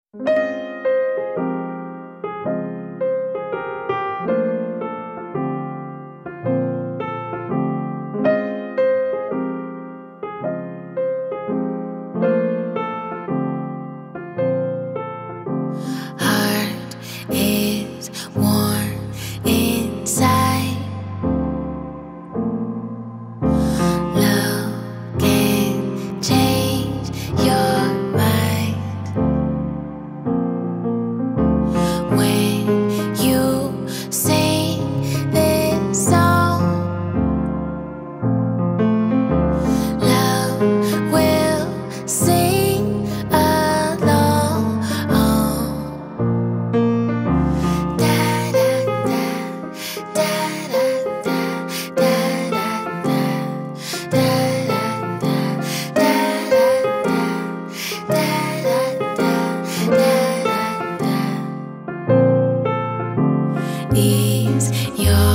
Heart is warm inside. Love can change your mind when you sing this song. Love will sing along. Da da da da da da da da da da da da. Is your